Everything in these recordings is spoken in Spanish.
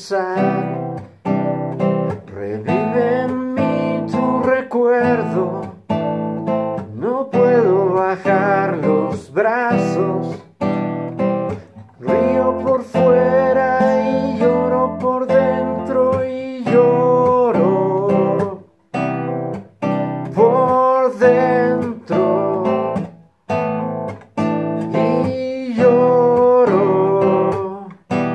pensar. Revive en mí tu recuerdo. No puedo bajar los brazos. Río por fuera y lloro por dentro y lloro por dentro y lloro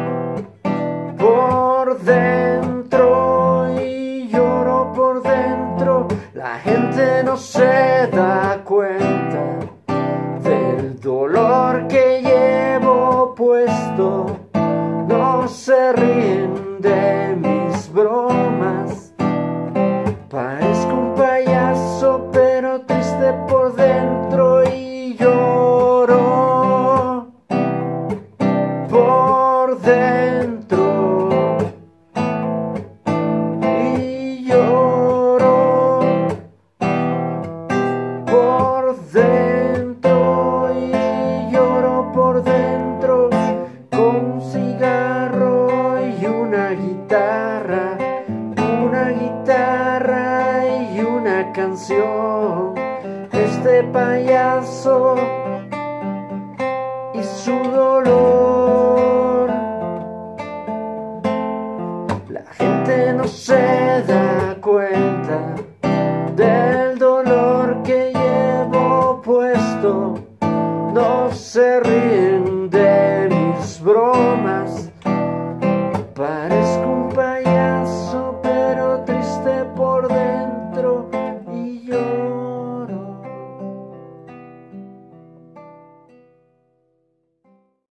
por dentro y lloro por dentro. La gente no se da cuenta del dolor que llevo puesto. No se ríen de mis bromas. Parezco un payaso pero triste por dentro y lloro por dentro y lloro por dentro y lloro por dentro, con un cigarro y una guitarra y una canción. Este payaso y su dolor. La gente no se da cuenta del dolor que llevo puesto. No se ríe